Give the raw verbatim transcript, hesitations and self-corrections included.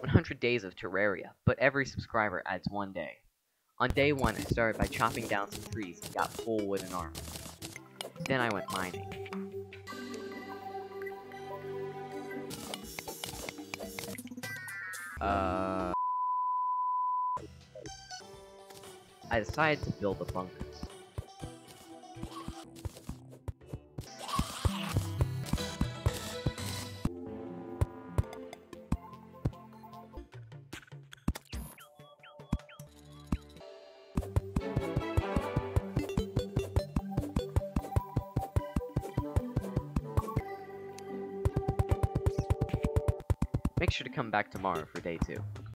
one hundred days of Terraria, but every subscriber adds one day. On day one, I started by chopping down some trees and got full wooden armor. Then I went mining. Uh... I decided to build the bunkers. Make sure to come back tomorrow for day two.